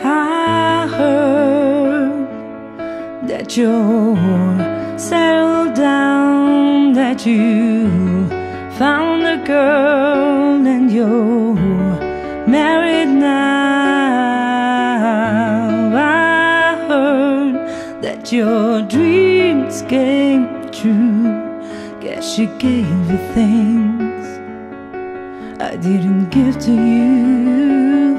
I heard that you're settled down, that you found a girl and you're married now. I heard that your dreams came true. Guess she gave you things I didn't give to you.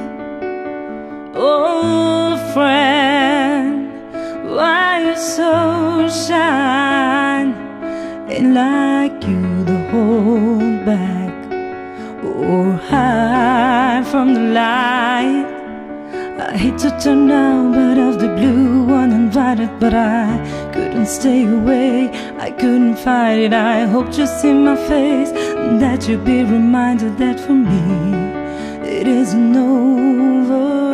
Oh friend, why you so shy? Ain't like you to hold back or hide from the light. I hate to turn out, but of the blue, uninvited, but I couldn't stay away. I couldn't fight it. I hoped you'd see my face, and that you'd be reminded that for me it isn't over.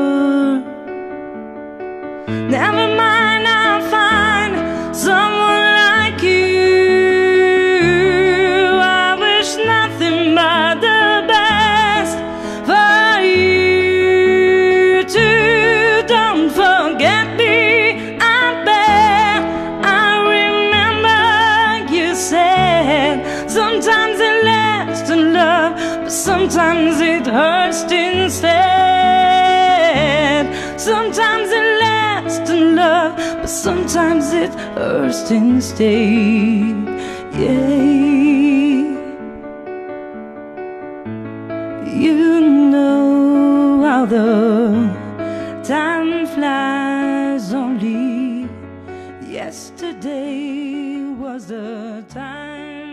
Never mind, I'll find someone like you. I wish nothing but the best for you too. Don't forget me, I bet. I remember you said sometimes it lasts in love, but sometimes it hurts instead. Sometimes it lasts in love, but sometimes it hurts instead. Yeah, you know how the time flies. Only yesterday was the time